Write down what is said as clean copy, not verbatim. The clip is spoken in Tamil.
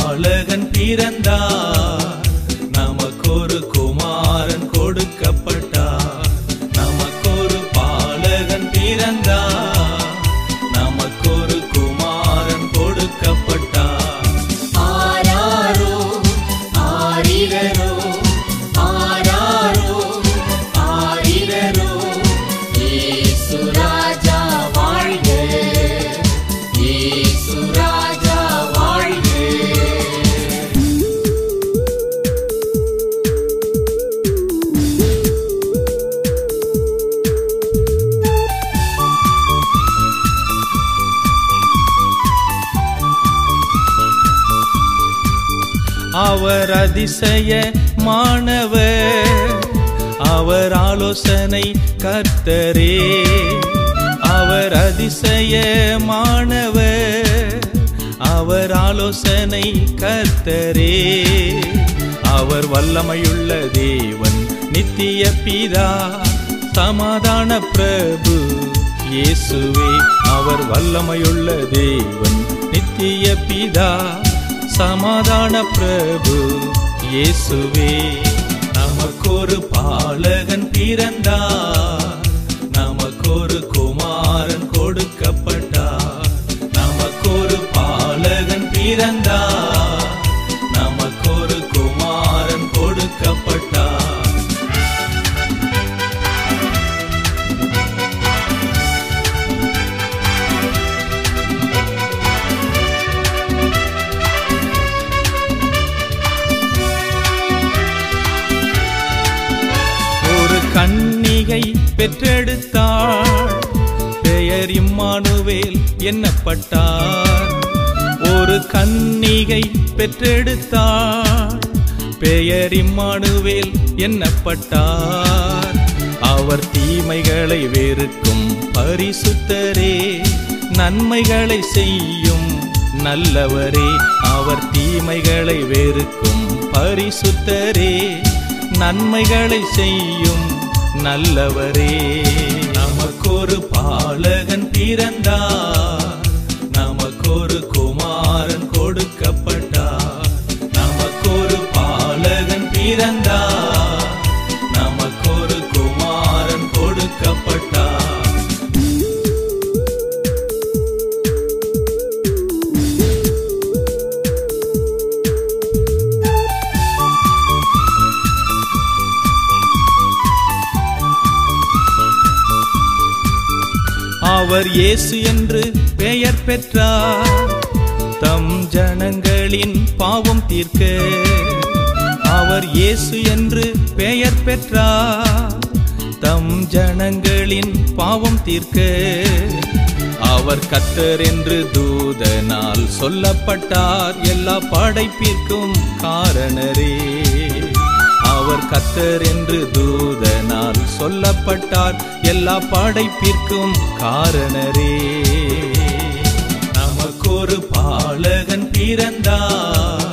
பாலகன் பிறந்தார், நமக்கொரு குமாரன் கொடுக்கப்பட்டார். நமக்கொரு பாலகன் பிறந்தார், நமக்கொரு குமாரன் கொடுக்கப்பட்டார். ஆராரோ ஆரிரரோ ஆராரோ ஆரிரரோ, இயேசு ராஜா வாழ்க, இயேசு ராஜா வாழ்க. அவர் அதிசயமானவர், அவர் ஆலோசனை கர்த்தரே. அவர் அதிசயமானவர், அவர் ஆலோசனை கர்த்தரே. அவர் வல்லமையுள்ள தேவன், நித்திய பிதா, சமாதான பிரபு இயேசுவே. அவர் வல்லமையுள்ள தேவன், நித்திய பிதா, சமாதான பிரபு இயேசுவே. நமக்கொரு பாலகன் பிறந்தார், நமக்கொரு குமாரன் கொடுக்கப்பட்டார். நமக்கொரு பாலகன் பிறந்தார், நமக்கொரு குமாரன் கொடுக்கப்பட்டார். கன்னிகை பெற்றெடுத்தாள், பெயர் இம்மானுவேல் என்னப்பட்டார். ஒரு கன்னிகை பெற்றெடுத்தாள், பெயர் இம்மானுவேல் என்னப்பட்டார். அவர் தீமைகளை வெறுக்கும் பரிசுத்தரே, நன்மைகளை செய்யும் நல்லவரே. அவர் தீமைகளை வெறுக்கும் பரிசுத்தரே, நன்மைகளை செய்யும் நல்லவரே. நமக்கொரு பாலகன் பிறந்தார், நமக்கொரு குமாரன் கொடுக்கப்பட்டார். நமக்கொரு பாலகன் பிறந்தார், நமக்கொரு குமாரன் கொடுக்கப்பட்டார். அவர் இயேசு என்று பெயர் பெற்றார், தம் ஜனங்களின் பாவம் தீர்க்க. அவர் இயேசு என்று பெயர் பெற்றார், தம் ஜனங்களின் பாவம் தீர்க்க. அவர் கர்த்தர் என்று தூதனால் சொல்லப்பட்டார், எல்லா படைப்பிற்கும் காரணரே. அவர் கர்த்தர் என்று தூதனால் சொல்லப்பட்டார், எல்லா படைப்பிற்கும் காரணரே. நமக்கொரு பாலகன் பிறந்தார்,